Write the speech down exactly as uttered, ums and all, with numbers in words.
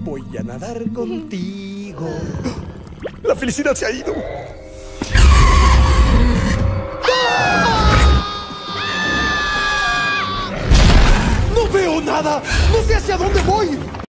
Voy a nadar contigo. La felicidad se ha ido. ¡No veo nada! ¡No sé hacia dónde voy!